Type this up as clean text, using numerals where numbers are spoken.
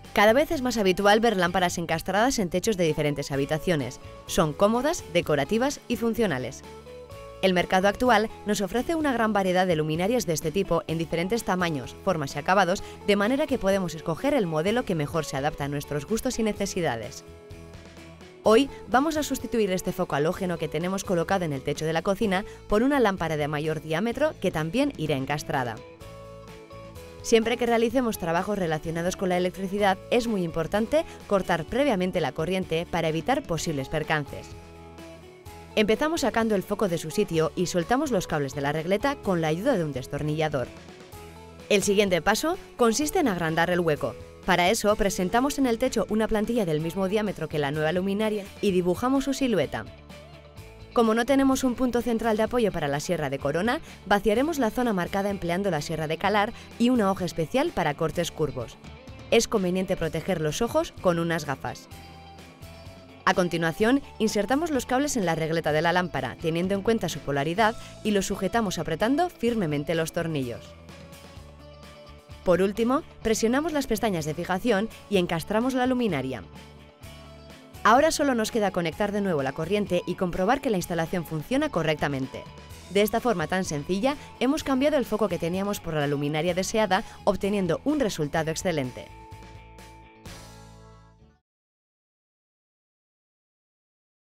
Cada vez es más habitual ver lámparas encastradas en techos de diferentes habitaciones. Son cómodas, decorativas y funcionales. El mercado actual nos ofrece una gran variedad de luminarias de este tipo en diferentes tamaños, formas y acabados, de manera que podemos escoger el modelo que mejor se adapta a nuestros gustos y necesidades. Hoy vamos a sustituir este foco halógeno que tenemos colocado en el techo de la cocina por una lámpara de mayor diámetro que también irá encastrada. Siempre que realicemos trabajos relacionados con la electricidad, es muy importante cortar previamente la corriente para evitar posibles percances. Empezamos sacando el foco de su sitio y soltamos los cables de la regleta con la ayuda de un destornillador. El siguiente paso consiste en agrandar el hueco. Para eso presentamos en el techo una plantilla del mismo diámetro que la nueva luminaria y dibujamos su silueta. Como no tenemos un punto central de apoyo para la sierra de corona, vaciaremos la zona marcada empleando la sierra de calar y una hoja especial para cortes curvos. Es conveniente proteger los ojos con unas gafas. A continuación, insertamos los cables en la regleta de la lámpara, teniendo en cuenta su polaridad, y los sujetamos apretando firmemente los tornillos. Por último, presionamos las pestañas de fijación y encastramos la luminaria. Ahora solo nos queda conectar de nuevo la corriente y comprobar que la instalación funciona correctamente. De esta forma tan sencilla, hemos cambiado el foco que teníamos por la luminaria deseada, obteniendo un resultado excelente.